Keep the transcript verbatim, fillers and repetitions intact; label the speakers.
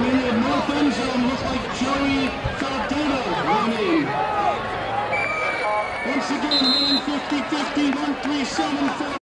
Speaker 1: in the north end zone, looks like Joey Faldano running. Once again, running fifty fifty, one three seven four.